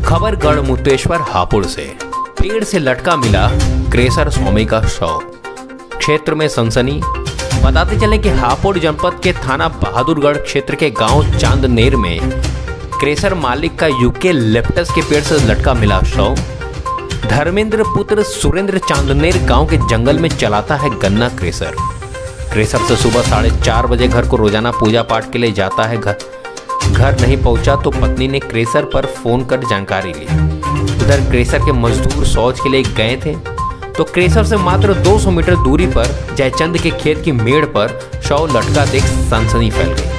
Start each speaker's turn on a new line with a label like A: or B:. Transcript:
A: खबर गढ़मुक्तेश्वर हापुड़ से। पेड़ से लटका मिला क्रेशर स्वामी का शव, क्षेत्र में सनसनी। बताते चले कि हापुड़ जनपद के थाना बहादुरगढ़ क्षेत्र के गांव चांदनेर में क्रेशर मालिक का यूके लेप्टस के पेड़ से लटका मिला शव। धर्मेंद्र पुत्र सुरेंद्र चांदनेर गांव के जंगल में चलाता है गन्ना क्रेशर। क्रेशर से सुबह 4:30 बजे घर को रोजाना पूजा पाठ के लिए जाता है। घर नहीं पहुंचा तो पत्नी ने क्रेशर पर फोन कर जानकारी ली। उधर क्रेशर के मजदूर शौच के लिए गए थे तो क्रेशर से मात्र 200 मीटर दूरी पर जयचंद के खेत की मेड़ पर शव लटका देख सनसनी फैल गई।